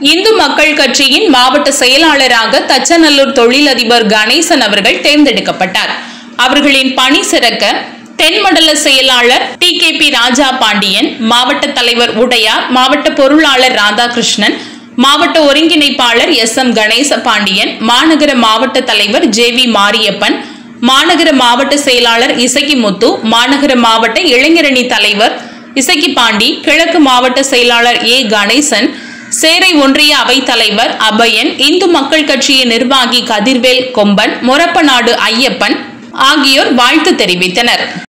இந்து மக்கள் கட்சியின் மாவட்ட செயலாளராக தச்சநல்லூர் தொழிலதிபர் கணேசன் அவர்கள் தேர்ந்தெடுக்கப்பட்டார். அவர்களின் பணி சிறக்க தென்மண்டல செயலாளர் TKP ராஜா பாண்டியன், மாவட்ட தலைவர் உடையார், மாவட்ட பொருளாளர் ராதாகிருஷ்ணன், மாவட்ட ஒருங்கிணைப்பாளர் SM கணேச பாண்டியன், மாநகர மாவட்ட தலைவர் JV மாரியப்பன், மாநகர மாவட்ட செயலாளர் இசக்கி முத்து, மாநகர மாவட்ட இளைஞரணி தலைவர் இசக்கி பாண்டி, கிழக்கு மாவட்ட செயலாளர் A கணேசன், சேரை ஒன்றிய அவைத் தலைவர் அபயன், இந்து மக்கள் கட்சியின் நிர்வாகி கதிர்வேல் கொம்பன், மொரப்பநாடு ஐயப்பன் ஆகியோர் வாழ்த்து தெரிவித்தனர்.